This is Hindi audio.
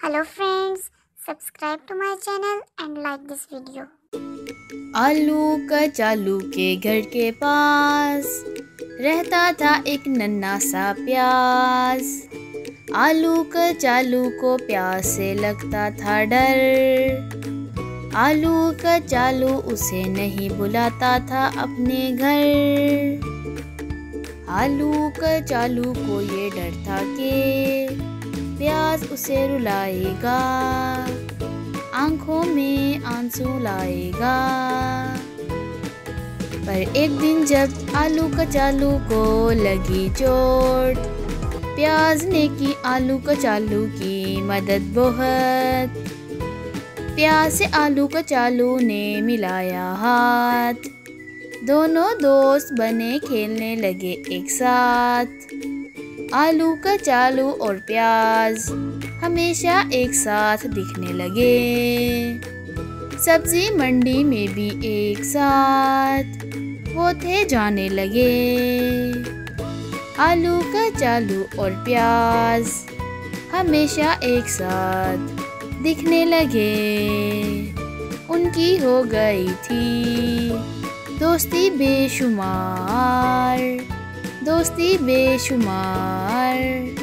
Hello friends, subscribe to my channel and like this video. आलू कचालू के घर के पास रहता था एक नन्हा सा प्याज। आलू कचालू को प्यास से लगता था डर। आलू कचालू उसे नहीं बुलाता था अपने घर। आलू कचालू को ये डर था कि प्याज उसे रुलाएगा, आंखों में आंसू लाएगा। पर एक दिन जब आलू कचालू को लगी चोट, प्याज ने की आलू कचालू की मदद बहुत। प्याज से आलू कचालू ने मिलाया हाथ, दोनों दोस्त बने खेलने लगे एक साथ। आलू कचालू और प्याज हमेशा एक साथ दिखने लगे। सब्जी मंडी में भी एक साथ वो थे जाने लगे। आलू कचालू और प्याज हमेशा एक साथ दिखने लगे। उनकी हो गई थी दोस्ती बेशुमार, दोस्ती बेशुमार।